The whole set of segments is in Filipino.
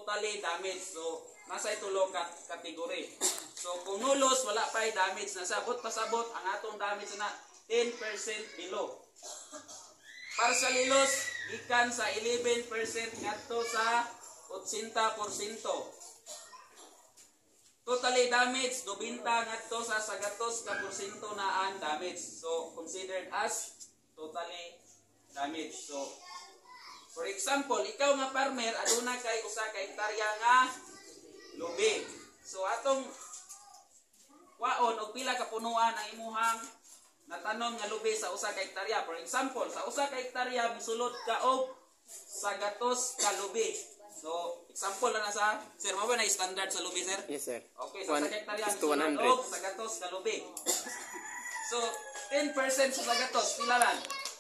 totally damaged. So, nasa itulo kategory. So, kung nulos, wala pa damage na sabot pasabot, ang atong damage na 10% below. Partially loss, gikan sa 11% ngadto sa 80%. Totally damaged, 90 ngadto sa 100% na ang damage. So, considered as totally damaged. So, for example, ikaw nga farmer, aduna kay usa ka hektarya nga lubi. So, atong waon og pila ka punuan ang imuhang natanom nga lubi sa usa ka hektarya. For example, sa usa ka hektarya misulod ka og 100 ka lubi. So, example na sa sir, mao ba na standard sa lubi, sir? Yes, sir. Okay, sa usa ka hektarya misulod og 100 ka lubi. So, 10% sa 100 pila man?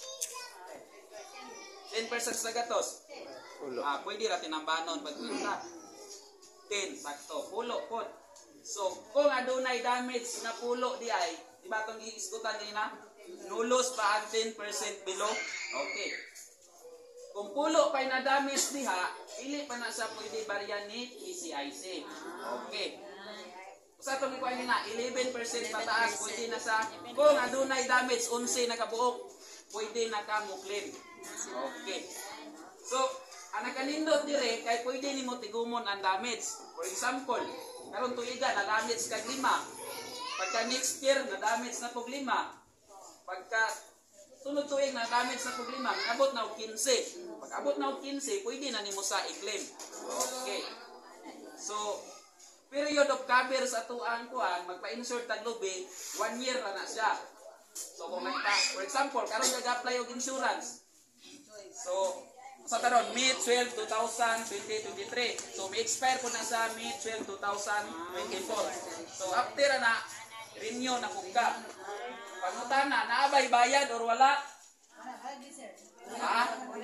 10% sa 100. Pwede ra tinambanon pag pinta. 10 sakto, pulo pod. So, kung adunay damage na pulo di ay, di ba itong iisgutan nila? Nulos pa ang 10% below? Okay. Kung pulo pa na damage diha, pili pa na sa pwede baryan ni PCIC. Okay. Sa itong ikuha nila, 11% pataas, pwede na sa, kung adunay damage, 11 na kabuok, pwede na ka muklim. Okay. So, ang nakanindot dire, kay pwede ni mo tigumon ang damage. For example, karon tuiga na damage kag 5. Pagka next year na damage na pog 5. Pagka sunod tuig na damage na pog 5, abot na og 15. Pag abot na og 15, pwede na nimo sa i-claim. Okay. So, period of cover sa tuang kuan, magpa-insert tag lubi, 1 year ra na siya. So, kung for example, karon nag-apply og insurance. So, sa taron, May 12, 2023. So, may expire po na sa May 12, 2024. So, after na, renew na kung ka. Pangutan na, naabay bayad or wala? Ha?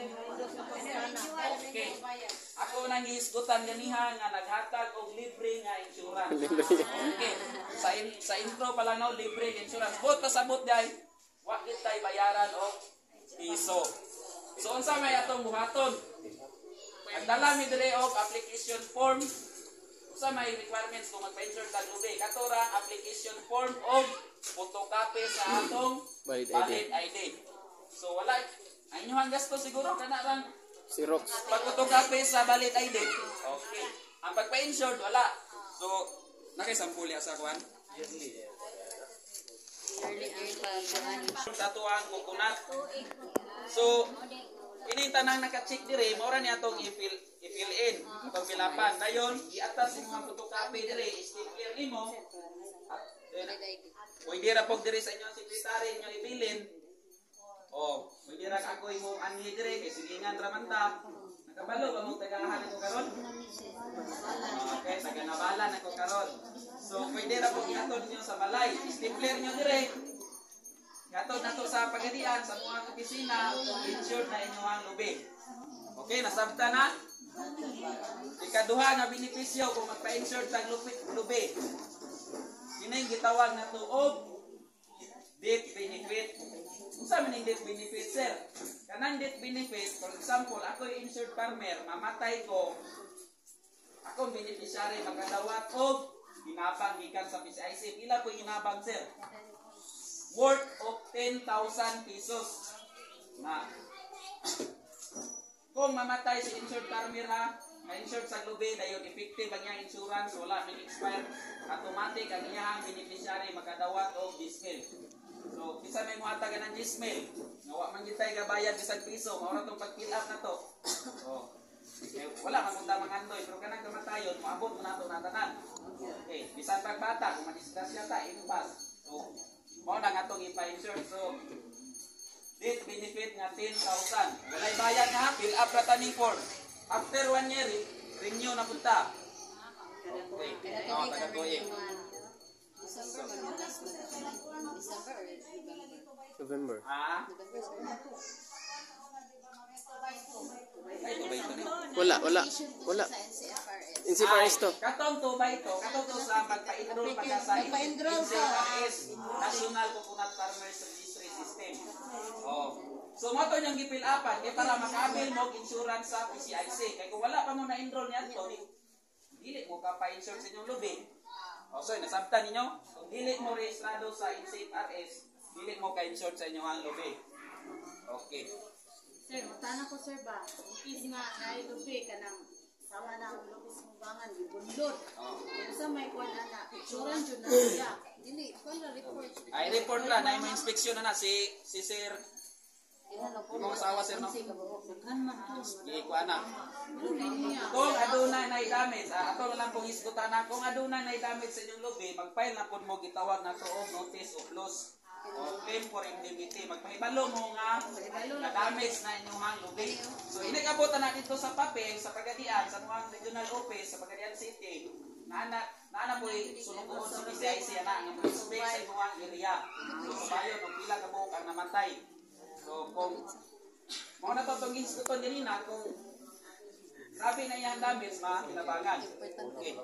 Okay. Ako nang iisgutan ganiha nga naghatag og libre nga insurance. Okay. Sa intro pa lang no, libre nga insurance. Bot pasabot day, wa kitay bayaran og piso. So unsa may atong buhaton? Magdala mi dire og application form. Unsa may requirements kung magpa-insure tag lubi? Katora application form og photocopy sa atong valid ID. So wala ang inyong gasto siguro kana lang Xerox. Pag-photocopy sa valid ID. Okay. Ang pagpa-insure wala. So nakaisampuli sa kuan? Yearly. Tatuang coconut. So, ini tanang naka-check dire, maura ni atong i-fill in, atong pilapan. Dayon, i-atas imong photocopy dire, i-stapler nimo. Pwede ra pog dire sa inyong sekretary inyo ibilin. Oh, pwede ra ako imong anhi dire kay sigingan ra man ta. Nakabalo ba mo tagahan ako karon? Okay, taga-nabalan ako karon. So, pwede ra pog ihatod niyo sa balay, i-stapler niyo dire. Gatod nato sa pagadian sa mga opisina, insured na inyong lubi. Okay, nasabta na? Ikaduha nga benepisyo kung magpa-insure tag lubi. Kining gitawag na to og death benefit. Unsa man ning death benefit, sir? Kanang death benefit, for example, ako insured farmer, mamatay ko. Akong beneficiary magkadawat og ginabang gikan sa PCIC. Pila ko ginabang, sir? Worth of 10,000 pesos na kung mamatay si insured farmer ha, na-insured sa lubi, dayon effective ang iyang insurance, wala may expire, automatic ang iyang beneficiary makadawat o dismil. So, bisa may muhatagan ng dismil, nawa man gitay gabayad isang piso, maura itong pag-fill up na to. So, wala mamunta mangandoy, pero kanang kamatayon, maabot mo na ito natanan. Okay, bisan pagbata, kung madisgrasya ta, inubas. So, mo na nga itong ipa-insure. So, death benefit nga 10,000. Walay bayad na, fill up na taning form. After 1 year, renew na punta. Okay. No, taga-tuig. November. Ha? Ay, tubay ito ni. Wala. NCFRS to. Katong tubay ito. Katong to sa pagpa-enroll pagka sa NCFRS, National Coconut Farmers Registry System. Oh. So mo to yung gipil apan kay para makabil mo og insurance sa PCIC. Kay kung wala pa mo na enroll niadto, dili mo ka pa-insure sa inyong lubi. O so nasabtan ninyo, kung dili mo rehistrado sa NCFRS, dili mo ka-insure sa inyong lubi. Okay. Sir, tanong ko sir ba, is nga nailubi ka ng sama na ang lubis mo bangan, gibundod. Pero sa may kwan na, picturean dyan na siya. Hindi, kwan na report. Ay, report lang, na yung inspeksyon na si Sir. Yung asawa sir, no? Sige, kuha na. Kung adunay na damage, ato na lang pong isgutan na, kung adunay na damage sa inyong lubi, mag-file na po mo gitawag na to og notice of loss o claim for indemnity. Magpahibalo mo nga na-damage na inyong lubi. So, inagabutan na dito sa papel, sa Pagadian, sa mga regional office, sa Pagadian City, na po sunod-unod sa PCIC na ang respect sa inyong area. So, kabayo, nung pila ka buhok ang namatay. So, kung mga natutungin sa ito din na, kung sabi na yung damage, kinabangan. Okay.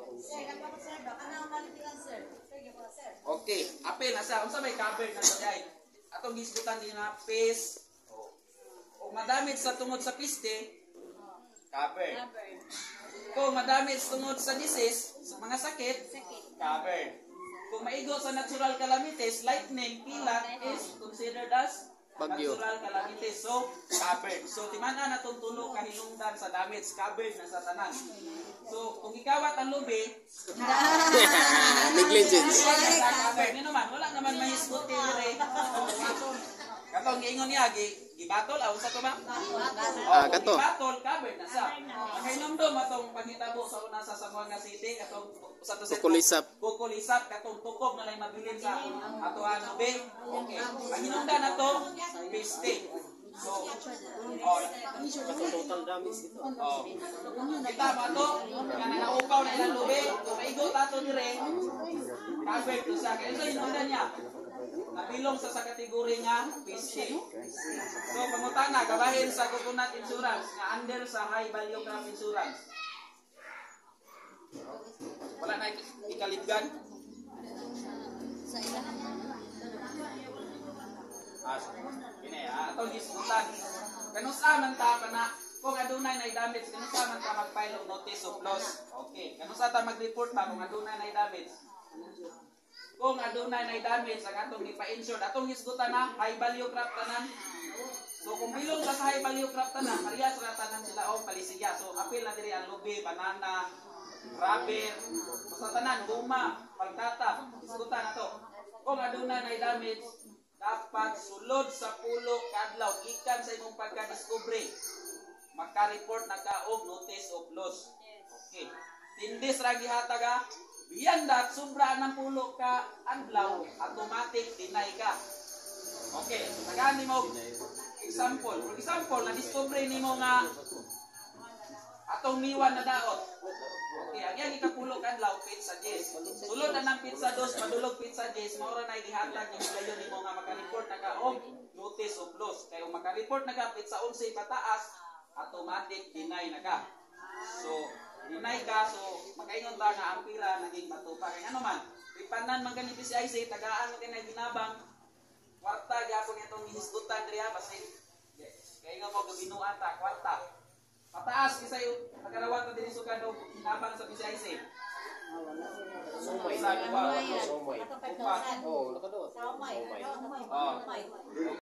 Okay, apel na siya. Kung sa may cover na siya, atong gisgutan din na face. Kung madamage sa tungod sa piste, cover. Kung madamage tungod sa disease, sa mga sakit, cover. Kung maigo sa natural calamities, lightning, pilak is considered as Bagyo. natural calamities. So, covered. So, timana na itong tulo kahinungdan sa damage, covered na sa tanan. So, kung ikawat ang lubi, Negligence. covered. Nino man, wala naman mahisgot dire. Katong giingon niya, gibatol, sa to ba? Kato. Gibatol, covered na sa. Kahinungdom atong panghitabo sa una sa Zamboanga City, katong sa to Kukulisap, katong tukog na lang mabilin sa atoan lubi. Okay. Panginungdan na to, piste. So, Total damage ito. kita mo ito, nga nangaupaw na ilang lubi, kung maigot ato ni Ren, covered to sa. Kaya ito hinungdan niya. Nabilong sa kategori nga piste. So, pangutana, kabahin sa coconut insurance, nga under sa high value crop insurance. Wala na ikalibgan. Ini atong gisgutan. Kanusa man ta kana kung adunay na damage, kanusa man ta mag-file og notice of loss. Okay, kanusa ta mag-report ba kung adunay na damage? Kung adunay na damage ang atong ipa-insure, atong gisgutan na high value crop tanan. So kung bilong sa high value crop tanan, parehas ra tanan sila og palisigya. So apil na diri ang lubi, banana, rubber, basta tanan, guma, palkata, gisgutan na to. Kung adunay na damage, dapat sulod sa pulo kadlaw gikan sa imong pagka-discovery. Maka-report na ka og notice of loss. Okay. Tindis ra gihataga, biyan dat sobra ng pulo ka adlaw, automatic deny ka. Okay, tagaan nimo example. For example, na-discovery nimo nga atong miwan na daot. Okay, ang yang ikapulo kadlaw pizza Jess. Sulod na ng pizza dos, madulog pizza Jess, maura na igihatag yung gayon nimo nga maka-report na ka og notice of loss. Kaya kung maka-report na ka pizza 11 pataas, automatic deny na ka. So, deny ka, so makaingon ba nga ang pila naging matupa. Kaya ano man, ipanan man ganito si IC, tagaan mo kinay ginabang, kwarta, gapon itong hinisgutan diri ha, basta kaya nga mo gabinuan ta, kwarta. Pataas kasi yung pagkarawan ko din sukan o hinabang sa PCIC. Somay. Sa ano ba? Somay. Upat. Oo, nakadoon. Somay. Oh.